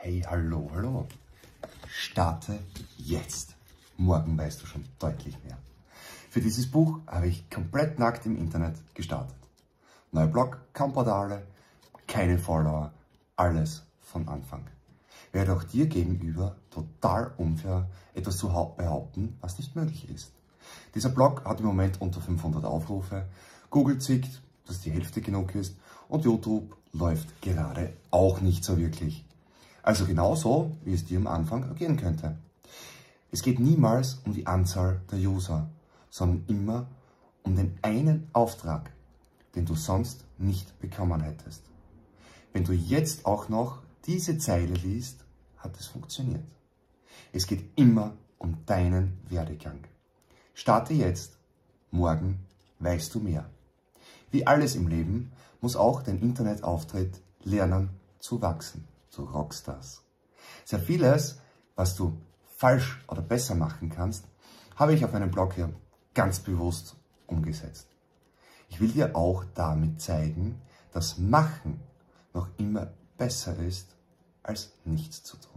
Hey, hallo, hallo. Starte jetzt. Morgen weißt du schon deutlich mehr. Für dieses Buch habe ich komplett nackt im Internet gestartet. Neuer Blog, kaum Portale, keine Follower, alles von Anfang. Wäre auch dir gegenüber total unfair, etwas zu behaupten, was nicht möglich ist. Dieser Blog hat im Moment unter 500 Aufrufe, Google zickt, dass die Hälfte genug ist und YouTube läuft gerade auch nicht so wirklich. Also genauso, wie es dir am Anfang gehen könnte. Es geht niemals um die Anzahl der User, sondern immer um den einen Auftrag, den du sonst nicht bekommen hättest. Wenn du jetzt auch noch diese Zeile liest, hat es funktioniert. Es geht immer um deinen Werdegang. Starte jetzt, morgen weißt du mehr. Wie alles im Leben muss auch dein Internetauftritt lernen zu wachsen, zu Rockstars. Sehr vieles, was du falsch oder besser machen kannst, habe ich auf meinem Blog hier ganz bewusst umgesetzt. Ich will dir auch damit zeigen, dass Machen noch immer besser ist, als nichts zu tun.